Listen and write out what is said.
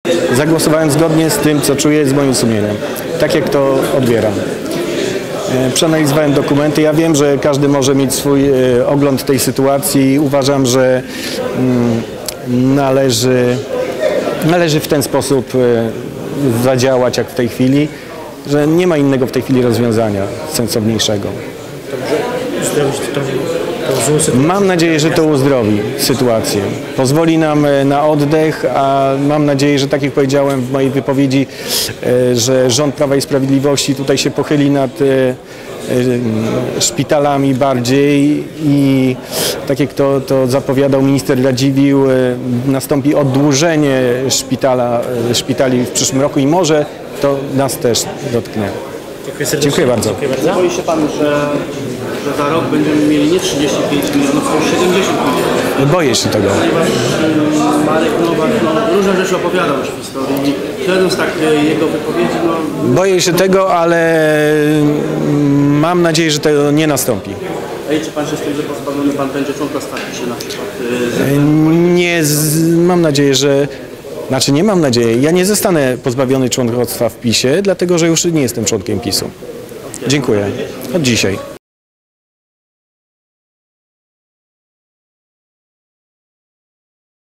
Zagłosowałem zgodnie z tym, co czuję, z moim sumieniem. Tak jak to odbieram. Przeanalizowałem dokumenty. Ja wiem, że każdy może mieć swój ogląd tej sytuacji. Uważam, że należy w ten sposób zadziałać jak w tej chwili, że nie ma innego w tej chwili rozwiązania sensowniejszego. Mam nadzieję, że to uzdrowi sytuację. Pozwoli nam na oddech, a mam nadzieję, że tak jak powiedziałem w mojej wypowiedzi, że rząd Prawa i Sprawiedliwości tutaj się pochyli nad szpitalami bardziej i tak jak to zapowiadał minister Radziwiłł, nastąpi oddłużenie szpitali w przyszłym roku i może to nas też dotknęło. Dziękuję bardzo. Boi się Pan, że za rok będziemy mieli nie 35 milionów, tylko 70 milionów? Boję się tego. Ponieważ Marek Nowak różne rzeczy opowiadał już w historii. Śledząc tak jego wypowiedzi, Boję się tego, ale mam nadzieję, że to nie nastąpi. A liczy Pan się z tym, że pozbawiony Pan będzie członkostwa w PiS-ie na przykład? Mam nadzieję, że... Znaczy nie mam nadziei, ja nie zostanę pozbawiony członkostwa w PiS-ie, dlatego że już nie jestem członkiem PiS-u. Dziękuję. Od dzisiaj.